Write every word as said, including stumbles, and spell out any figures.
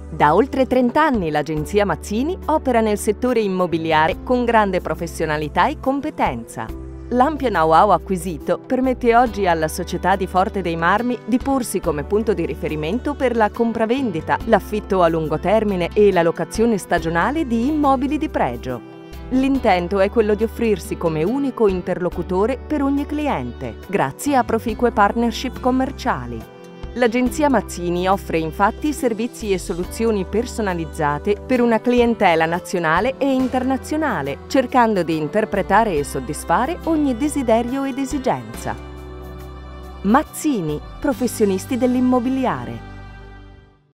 Da oltre trenta anni l'agenzia Mazzini opera nel settore immobiliare con grande professionalità e competenza. L'ampio know-how acquisito permette oggi alla società di Forte dei Marmi di porsi come punto di riferimento per la compravendita, l'affitto a lungo termine e la locazione stagionale di immobili di pregio. L'intento è quello di offrirsi come unico interlocutore per ogni cliente, grazie a proficue partnership commerciali. L'agenzia Mazzini offre infatti servizi e soluzioni personalizzate per una clientela nazionale e internazionale, cercando di interpretare e soddisfare ogni desiderio ed esigenza. Mazzini, professionisti dell'immobiliare.